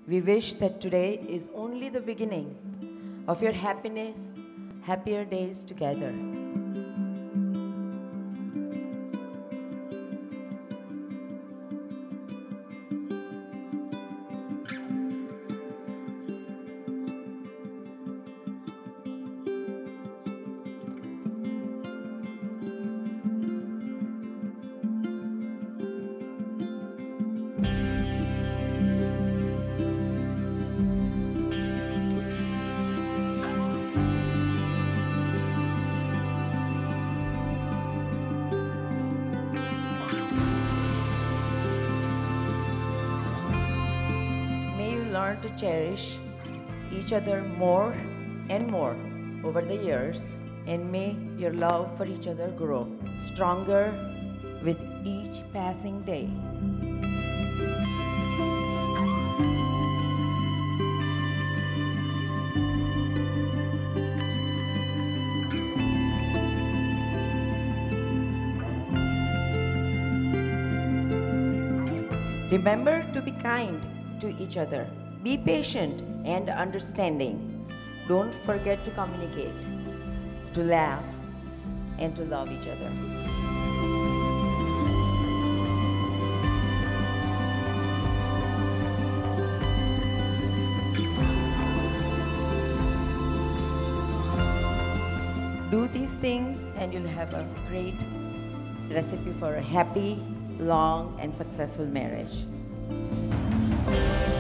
We wish that today is only the beginning of your happiness, happier days together. May you learn to cherish each other more and more over the years, and may your love for each other grow stronger with each passing day. Remember to be kind to each other. Be patient and understanding. Don't forget to communicate, to laugh, and to love each other. Do these things and you'll have a great recipe for a happy, long, and successful marriage.